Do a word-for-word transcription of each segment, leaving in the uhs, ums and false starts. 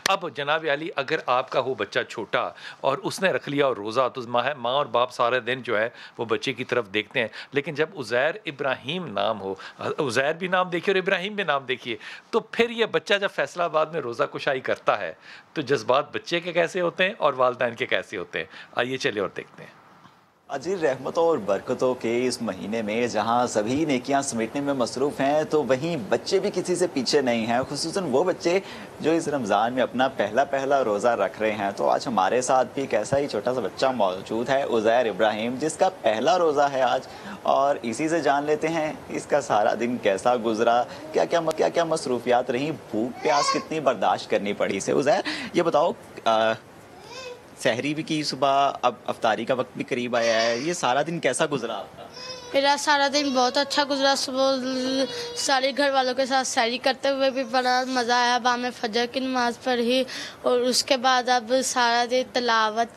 अब जनाब अली, अगर आपका हो बच्चा छोटा और उसने रख लिया और रोज़ा, तो माँ माँ और बाप सारे दिन जो है वो बच्चे की तरफ देखते हैं। लेकिन जब उज़ैर इब्राहीम नाम हो, उज़ैर भी नाम देखिए और इब्राहीम भी नाम देखिए, तो फिर ये बच्चा जब फैसलाबाद में रोज़ा कुशाई करता है तो जज्बात बच्चे के कैसे होते हैं और वालिदैन के कैसे होते हैं। आइए चलिए और देखते हैं। अजी, रहमतों और बरकतों के इस महीने में जहां सभी नेकियां समेटने में मसरूफ़ हैं, तो वहीं बच्चे भी किसी से पीछे नहीं हैं, खुसूसन वो बच्चे जो इस रमज़ान में अपना पहला पहला रोज़ा रख रहे हैं। तो आज हमारे साथ भी एक ऐसा ही छोटा सा बच्चा मौजूद है, उज़ैर इब्राहीम, जिसका पहला रोज़ा है आज, और इसी से जान लेते हैं इसका सारा दिन कैसा गुजरा, क्या क्या क्या क्या मसरूफियात रहीं, भूख प्यास कितनी बर्दाश्त करनी पड़ी इसे। उज़ैर, ये बताओ, आ, सहरी भी की सुबह, अब अफ्तारी का वक्त भी करीब आया है, ये सारा दिन कैसा गुजरा आपका? मेरा सारा दिन बहुत अच्छा गुजरा। सुबह सारे घर वालों के साथ सैरी करते हुए भी बड़ा मज़ा आया। बाद में फजर की नमाज़ पढ़ी और उसके बाद अब सारा दिन तिलावत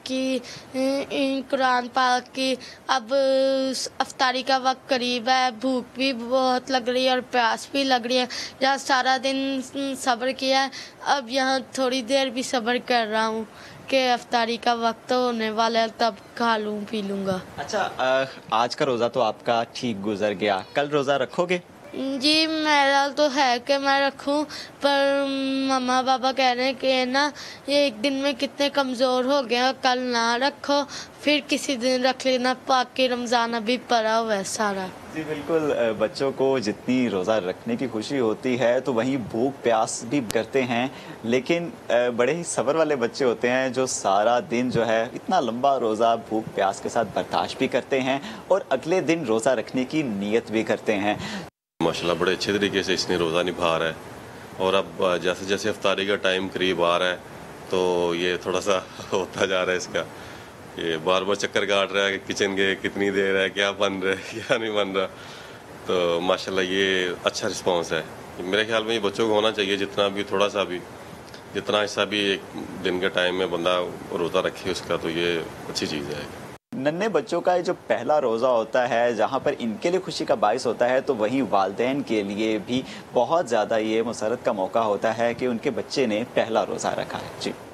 की, कुरान पाक की। अब अफ्तारी का वक्त करीब है, भूख भी बहुत लग रही है और प्यास भी लग रही है। जहाँ सारा दिन सब्र किया है, अब यहाँ थोड़ी देर भी सब्र कर रहा हूँ कि अफ्तारी का वक्त होने वाला है, तब खा लूँ पी लूँगा। अच्छा, आ, आज का रोज़ा तो आपका ठीक गुजर गया, कल रोज़ा रखोगे? जी, मेरा तो है कि मैं रखूं, पर मम्मा पापा कह रहे हैं कि ना ये एक दिन में कितने कमज़ोर हो गए, कल ना रखो, फिर किसी दिन रख लेना, बाकी रमज़ान अभी पड़ा हुआ है सारा। जी बिल्कुल, बच्चों को जितनी रोज़ा रखने की खुशी होती है तो वहीं भूख प्यास भी करते हैं, लेकिन बड़े ही सब्र वाले बच्चे होते हैं जो सारा दिन जो है इतना लंबा रोज़ा भूख प्यास के साथ बर्दाश्त भी करते हैं और अगले दिन रोज़ा रखने की नीयत भी करते हैं। माशाल्लाह बड़े अच्छे तरीके से इसने रोज़ा निभा रहा है और अब जैसे जैसे अफ्तारी का टाइम करीब आ रहा है तो ये थोड़ा सा होता जा रहा है इसका, ये बार बार चक्कर काट रहा है कि किचन के कितनी देर है, क्या बन रहा है क्या नहीं बन रहा। तो माशाल्लाह ये अच्छा रिस्पांस है। मेरे ख्याल में ये बच्चों को होना चाहिए, जितना भी थोड़ा सा भी जितना हिस्सा भी एक दिन के टाइम में बंदा रोज़ा रखे उसका, तो ये अच्छी चीज़ है। नन्हे बच्चों का जो पहला रोज़ा होता है, जहाँ पर इनके लिए खुशी का बाइस होता है, तो वहीं वालिदैन के लिए भी बहुत ज़्यादा ये मुसरत का मौका होता है कि उनके बच्चे ने पहला रोज़ा रखा है। जी।